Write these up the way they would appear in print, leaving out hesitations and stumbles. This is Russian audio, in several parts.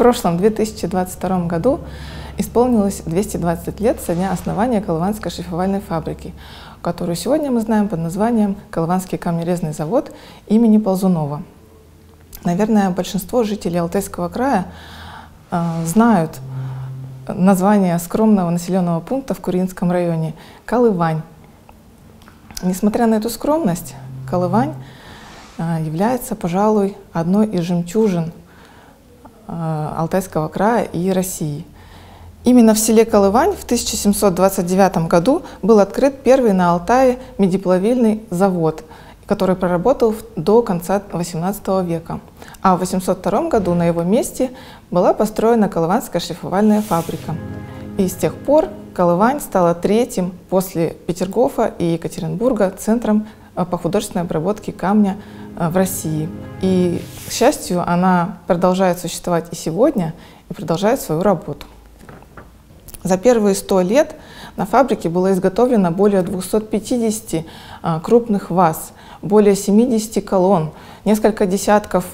прошлом 2022 году исполнилось 220 лет со дня основания Колыванской шлифовальной фабрики, которую сегодня мы знаем под названием Колыванский камнерезный завод имени Ползунова. Наверное, большинство жителей Алтайского края знают название скромного населенного пункта в Куринском районе – Колывань. Несмотря на эту скромность, Колывань является, пожалуй, одной из жемчужин Алтайского края и России. Именно в селе Колывань в 1729 году был открыт первый на Алтае медиплавильный завод, который проработал до конца XVIII века. А в 1802 году на его месте была построена Колыванская шлифовальная фабрика. И с тех пор Колывань стала третьим после Петергофа и Екатеринбурга центром по художественной обработке камня в России. И, к счастью, она продолжает существовать и сегодня, и продолжает свою работу. За первые 100 лет на фабрике было изготовлено более 250 крупных ваз, более 70 колонн, несколько десятков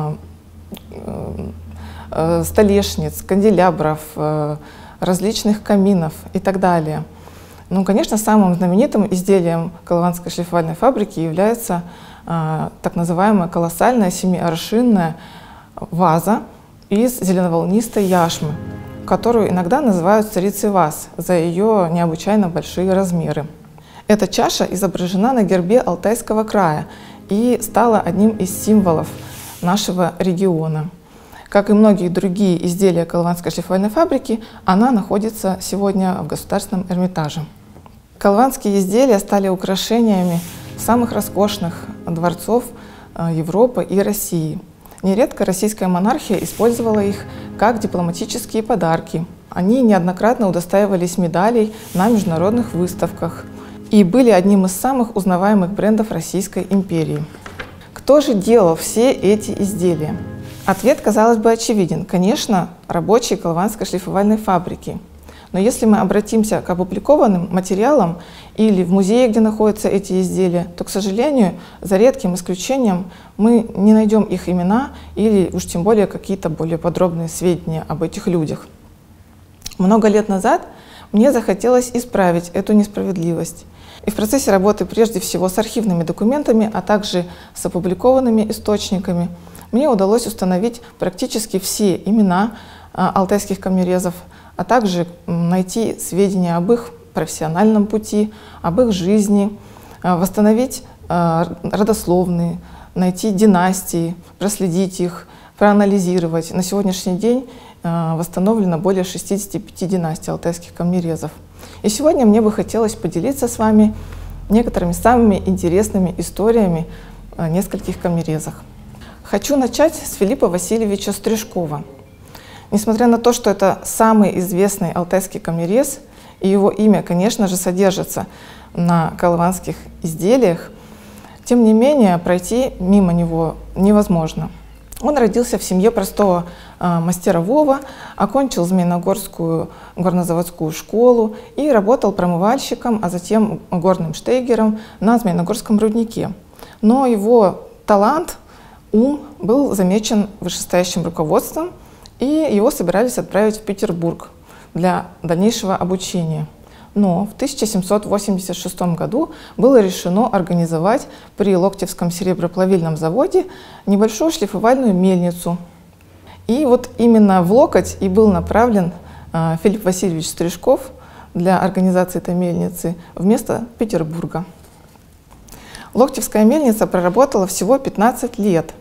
столешниц, канделябров, различных каминов и так далее. Ну, конечно, самым знаменитым изделием Колыванской шлифовальной фабрики является так называемая колоссальная семиаршинная ваза из зеленоволнистой яшмы, которую иногда называют царицей ваз за ее необычайно большие размеры. Эта чаша изображена на гербе Алтайского края и стала одним из символов нашего региона. Как и многие другие изделия Колыванской шлифовальной фабрики, она находится сегодня в Государственном Эрмитаже. Колыванские изделия стали украшениями самых роскошных дворцов Европы и России. Нередко российская монархия использовала их как дипломатические подарки. Они неоднократно удостаивались медалей на международных выставках и были одним из самых узнаваемых брендов Российской империи. Кто же делал все эти изделия? Ответ, казалось бы, очевиден. Конечно, рабочие Колыванской шлифовальной фабрики. Но если мы обратимся к опубликованным материалам или в музее, где находятся эти изделия, то, к сожалению, за редким исключением мы не найдем их имена или уж тем более какие-то более подробные сведения об этих людях. Много лет назад мне захотелось исправить эту несправедливость. И в процессе работы прежде всего с архивными документами, а также с опубликованными источниками, мне удалось установить практически все имена алтайских камнерезов, а также найти сведения об их профессиональном пути, об их жизни, восстановить родословные, найти династии, проследить их, проанализировать. На сегодняшний день восстановлено более 65 династий алтайских камнерезов. И сегодня мне бы хотелось поделиться с вами некоторыми самыми интересными историями о нескольких камнерезах. Хочу начать с Филиппа Васильевича Стрижкова. Несмотря на то, что это самый известный алтайский камнерез, и его имя, конечно же, содержится на колыванских изделиях, тем не менее пройти мимо него невозможно. Он родился в семье простого мастерового, окончил Змеиногорскую горнозаводскую школу и работал промывальщиком, а затем горным штейгером на Змеиногорском руднике. Но его талант, ум был замечен вышестоящим руководством, и его собирались отправить в Петербург для дальнейшего обучения. Но в 1786 году было решено организовать при Локтевском сереброплавильном заводе небольшую шлифовальную мельницу. И вот именно в Локоть и был направлен Филипп Васильевич Стрижков для организации этой мельницы вместо Петербурга. Локтевская мельница проработала всего 15 лет.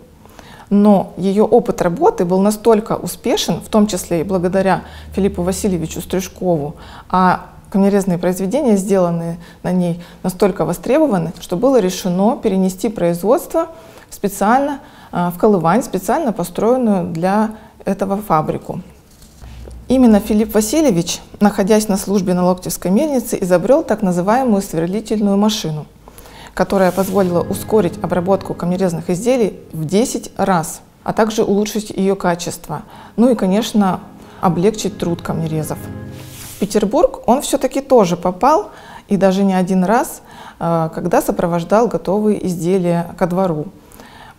Но ее опыт работы был настолько успешен, в том числе и благодаря Филиппу Васильевичу Стрижкову, а камнерезные произведения, сделанные на ней, настолько востребованы, что было решено перенести производство специально в Колывань, специально построенную для этого фабрику. Именно Филипп Васильевич, находясь на службе на Локтевской мельнице, изобрел так называемую сверлительную машину, которая позволила ускорить обработку камнерезных изделий в 10 раз, а также улучшить ее качество, ну и, конечно, облегчить труд камнерезов. В Петербург он все-таки тоже попал, и даже не один раз, когда сопровождал готовые изделия ко двору.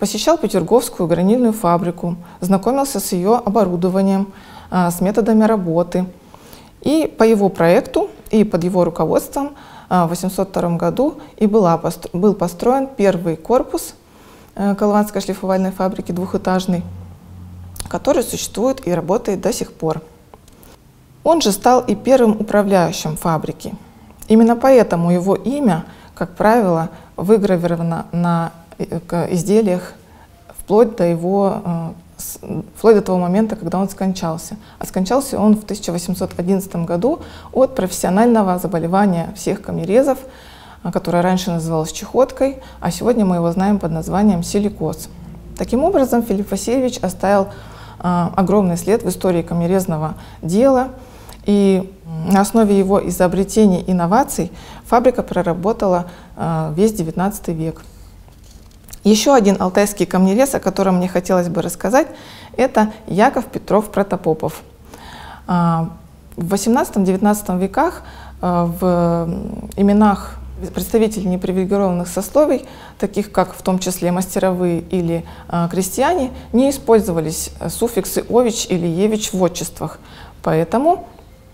посещал Петерговскую гранильную фабрику, знакомился с ее оборудованием, с методами работы. И по его проекту и под его руководством в 1802 году и был построен первый корпус Колыванской шлифовальной фабрики, двухэтажный, который существует и работает до сих пор. Он же стал и первым управляющим фабрики. Именно поэтому его имя, как правило, выгравировано на изделиях вплоть до того момента, когда он скончался. А скончался он в 1811 году от профессионального заболевания всех камнерезов, которое раньше называлось чехоткой, а сегодня мы его знаем под названием силикоз. Таким образом, Филипп Васильевич оставил огромный след в истории камнерезного дела, и на основе его изобретений и инноваций фабрика проработала весь XIX век. Еще один алтайский камнерез, о котором мне хотелось бы рассказать, это Яков Петров Протопопов. В XVIII-XIX веках в именах представителей непривилегированных сословий, таких как в том числе мастеровые или крестьяне, не использовались суффиксы «ович» или «евич» в отчествах. Поэтому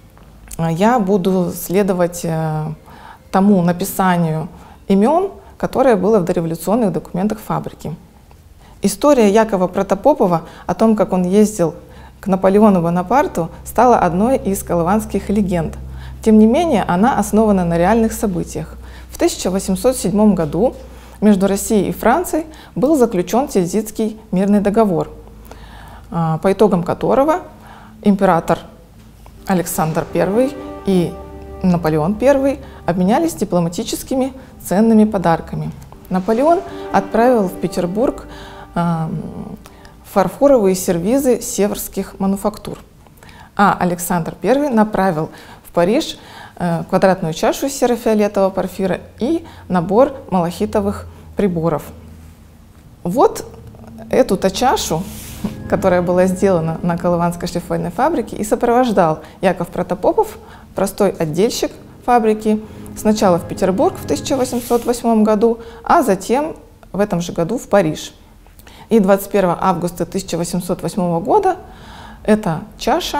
я буду следовать тому написанию имен, которое было в дореволюционных документах фабрики. История Якова Протопопова о том, как он ездил к Наполеону Бонапарту, стала одной из колыванских легенд. Тем не менее, она основана на реальных событиях. В 1807 году между Россией и Францией был заключен Тильзитский мирный договор, по итогам которого император Александр I и Наполеон I обменялись дипломатическими ценными подарками. Наполеон отправил в Петербург фарфоровые сервизы северских мануфактур, а Александр I направил в Париж квадратную чашу из серо-фиолетового порфира и набор малахитовых приборов. Вот эту-то чашу, которая была сделана на Колыванской шлифовальной фабрике, и сопровождал Яков Протопопов, простой отдельщик фабрики, сначала в Петербург в 1808 году, а затем в этом же году в Париж. И 21 августа 1808 года эта чаша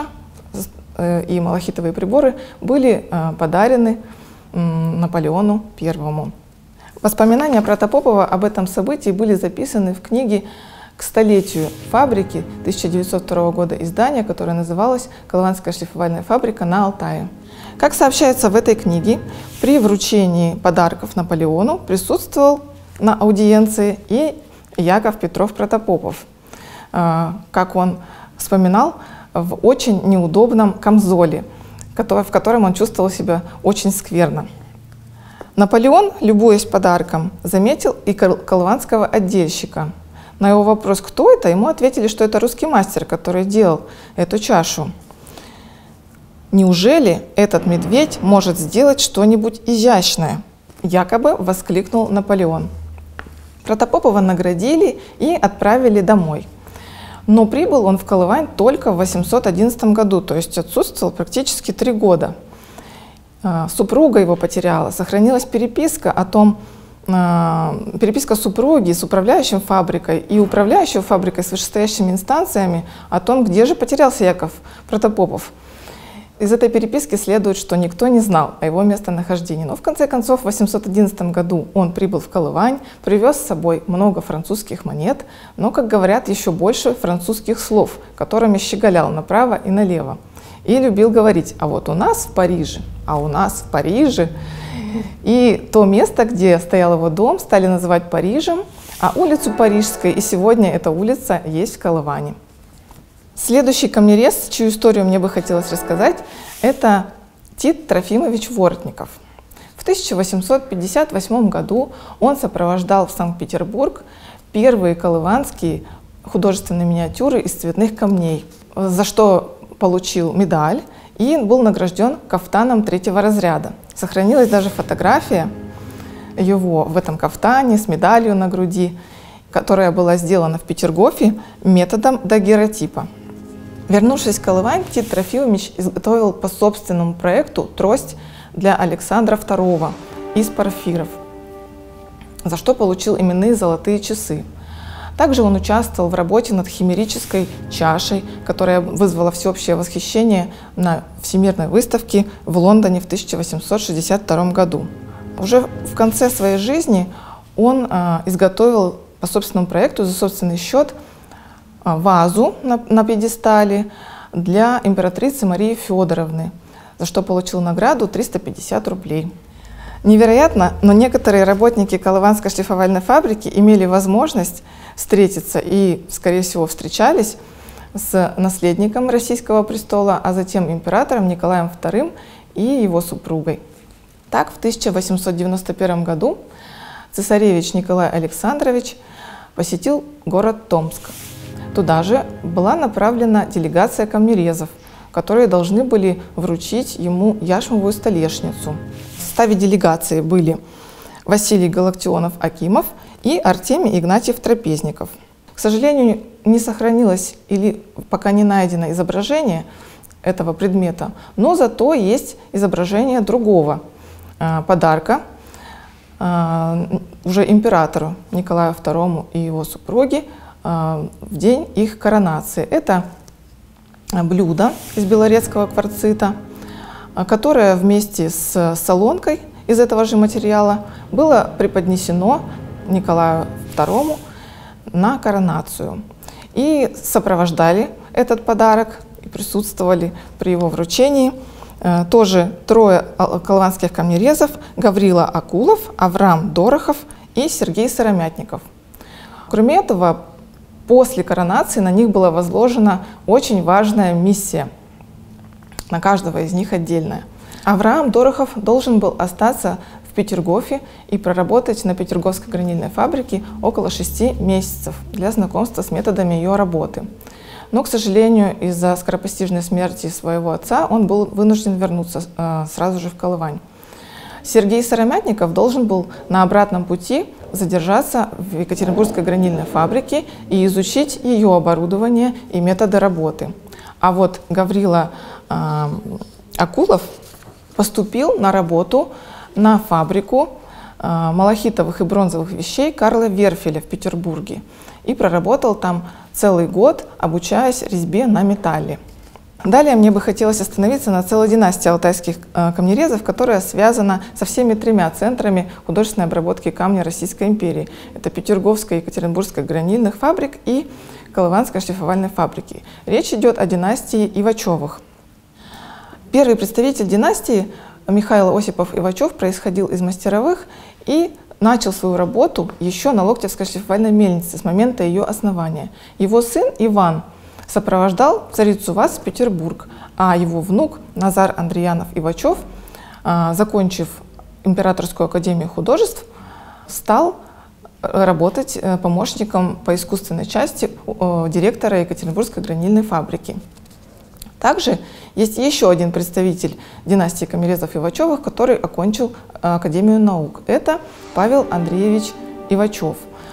и малахитовые приборы были подарены Наполеону I. Воспоминания Протопопова об этом событии были записаны в книге к столетию фабрики 1902 года издания, которое называлось «Колыванская шлифовальная фабрика на Алтае». Как сообщается в этой книге, при вручении подарков Наполеону присутствовал на аудиенции и Яков Петров Протопопов. Как он вспоминал, в очень неудобном камзоле, в котором он чувствовал себя очень скверно. Наполеон, любуясь подарком, заметил и колыванского отдельщика. На его вопрос, кто это, ему ответили, что это русский мастер, который делал эту чашу. «Неужели этот медведь может сделать что-нибудь изящное?» — якобы воскликнул Наполеон. Протопопова наградили и отправили домой. Но прибыл он в Колывань только в 811 году, то есть отсутствовал практически 3 года. Супруга его потеряла, сохранилась переписка о том, переписка супруги с управляющим фабрикой и управляющего фабрикой с вышестоящими инстанциями о том, где же потерялся Яков Протопопов. Из этой переписки следует, что никто не знал о его местонахождении. Но в конце концов в 811 году он прибыл в Колывань, привез с собой много французских монет, но, как говорят, еще больше французских слов, которыми щеголял направо и налево. И любил говорить: а вот у нас в Париже, а у нас в Париже. И то место, где стоял его дом, стали называть Парижем, а улицу Парижской, и сегодня эта улица есть в Колыване. Следующий камнерез, чью историю мне бы хотелось рассказать, это Тит Трофимович Воротников. В 1858 году он сопровождал в Санкт-Петербург первые колыванские художественные миниатюры из цветных камней, за что получил медаль и был награжден кафтаном 3-го разряда. Сохранилась даже фотография его в этом кафтане с медалью на груди, которая была сделана в Петергофе методом дагеротипа. Вернувшись в Колывань, Тит Трофимович изготовил по собственному проекту трость для Александра II из порфиров, за что получил именные золотые часы. Также он участвовал в работе над химерической чашей, которая вызвала всеобщее восхищение на Всемирной выставке в Лондоне в 1862 году. Уже в конце своей жизни он изготовил по собственному проекту за собственный счет вазу на пьедестале для императрицы Марии Федоровны, за что получил награду 350 рублей. Невероятно, но некоторые работники Колыванской шлифовальной фабрики имели возможность встретиться и, скорее всего, встречались с наследником российского престола, а затем императором Николаем II и его супругой. Так, в 1891 году цесаревич Николай Александрович посетил город Томск. Туда же была направлена делегация камнерезов, которые должны были вручить ему яшмовую столешницу. В составе делегации были Василий Галактионов-Акимов и Артемий Игнатьев-Трапезников. К сожалению, не сохранилось или пока не найдено изображение этого предмета, но зато есть изображение другого подарка уже императору Николаю II и его супруге в день их коронации. Это блюдо из белорецкого кварцита, которое вместе с солонкой из этого же материала было преподнесено Николаю II на коронацию. И сопровождали этот подарок и присутствовали при его вручении тоже трое колыванских камнерезов: Гаврила Акулов, Авраам Дорохов и Сергей Сыромятников. Кроме этого, после коронации на них была возложена очень важная миссия, на каждого из них отдельная. Авраам Дорохов должен был остаться в Петергофе и проработать на Петерговской гранильной фабрике около 6 месяцев для знакомства с методами ее работы. Но, к сожалению, из-за скоропостижной смерти своего отца он был вынужден вернуться сразу же в Колывань. Сергей Сыромятников должен был на обратном пути задержаться в Екатеринбургской гранильной фабрике и изучить ее оборудование и методы работы. А вот Гаврила Акулов поступил на работу на фабрику малахитовых и бронзовых вещей Карла Верфеля в Петербурге и проработал там целый год, обучаясь резьбе на металле. Далее мне бы хотелось остановиться на целой династии алтайских камнерезов, которая связана со всеми тремя центрами художественной обработки камня Российской империи. Это Петерговская и Екатеринбургская гранильных фабрик и Колыванской шлифовальной фабрики. Речь идет о династии Ивачевых. Первый представитель династии, Михаил Осипов Ивачев, происходил из мастеровых и начал свою работу еще на Локтевской шлифовальной мельнице с момента ее основания. Его сын Иван сопровождал царицу Ваз в Петербург, а его внук Назар Андреянов-Ивачев, закончив Императорскую академию художеств, стал работать помощником по искусственной части директора Екатеринбургской гранильной фабрики. Также есть еще один представитель династии Камерезов-Ивачевых, который окончил Академию наук. Это Павел Андреевич Ивачев.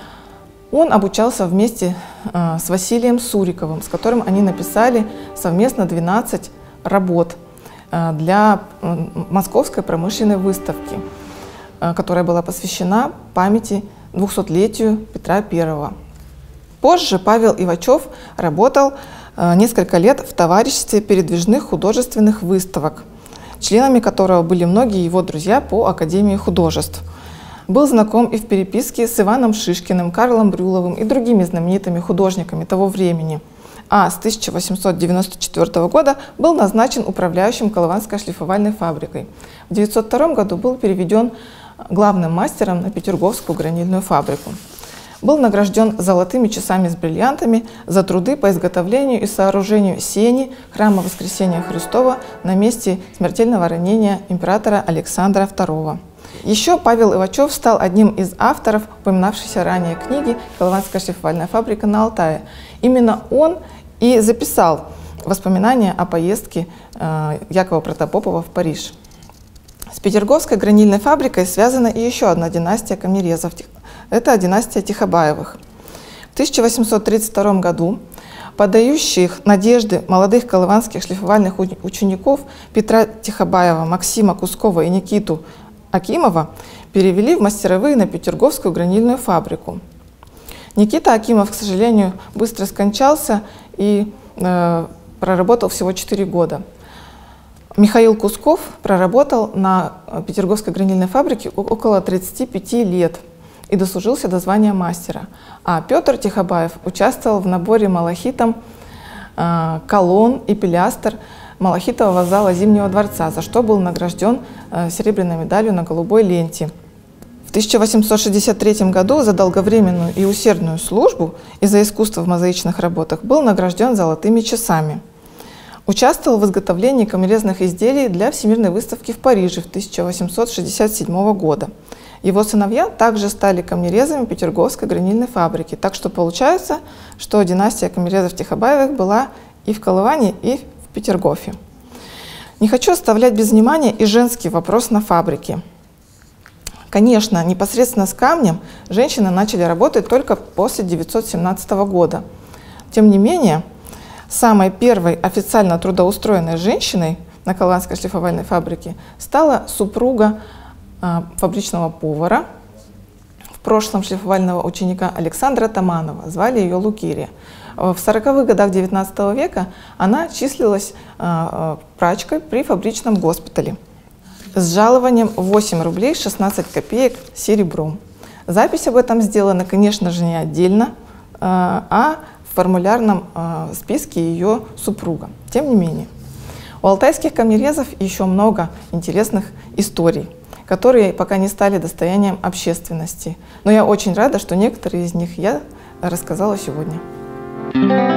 Он обучался вместе с Василием Суриковым, с которым они написали совместно 12 работ для Московской промышленной выставки, которая была посвящена памяти 200-летию Петра I. Позже Павел Ивачев работал несколько лет в товариществе передвижных художественных выставок, членами которого были многие его друзья по Академии художеств. Был знаком и в переписке с Иваном Шишкиным, Карлом Брюловым и другими знаменитыми художниками того времени. А с 1894 года был назначен управляющим Колыванской шлифовальной фабрикой. В 1902 году был переведен главным мастером на Петерговскую гранильную фабрику. Был награжден золотыми часами с бриллиантами за труды по изготовлению и сооружению сени храма Воскресения Христова на месте смертельного ранения императора Александра II. Еще Павел Ивачев стал одним из авторов упоминавшейся ранее книги «Колыванская шлифовальная фабрика на Алтае». Именно он и записал воспоминания о поездке Якова Протопопова в Париж. С Петерговской гранильной фабрикой связана и еще одна династия камнерезов. Это династия Тихобаевых. В 1832 году подающих надежды молодых колыванских шлифовальных учеников Петра Тихобаева, Максима Кускова и Никиту Акимова перевели в мастеровые на Петерговскую гранильную фабрику. Никита Акимов, к сожалению, быстро скончался и проработал всего 4 года. Михаил Кусков проработал на Петерговской гранильной фабрике около 35 лет и дослужился до звания мастера. А Петр Тихобаев участвовал в наборе малахитом колонн и пилястр малахитового зала Зимнего дворца, за что был награжден серебряной медалью на голубой ленте. В 1863 году за долговременную и усердную службу и за искусство в мозаичных работах был награжден золотыми часами. Участвовал в изготовлении камерезных изделий для Всемирной выставки в Париже в 1867 года. Его сыновья также стали камнерезами Петерговской гранильной фабрики. Так что получается, что династия камнерезов-Тихобаевых была и в Колыване, и в Петергофе. Не хочу оставлять без внимания и женский вопрос на фабрике. Конечно, непосредственно с камнем женщины начали работать только после 1917 года. Тем не менее, самой первой официально трудоустроенной женщиной на Колыванской шлифовальной фабрике стала супруга фабричного повара, в прошлом шлифовального ученика Александра Таманова, звали ее Лукирия. В 40-х годах XIX века она числилась прачкой при фабричном госпитале с жалованием 8 рублей 16 копеек серебром. Запись об этом сделана, конечно же, не отдельно, а в формулярном списке ее супруга. Тем не менее, у алтайских камнерезов еще много интересных историй, которые пока не стали достоянием общественности. Но я очень рада, что некоторые из них я рассказала сегодня.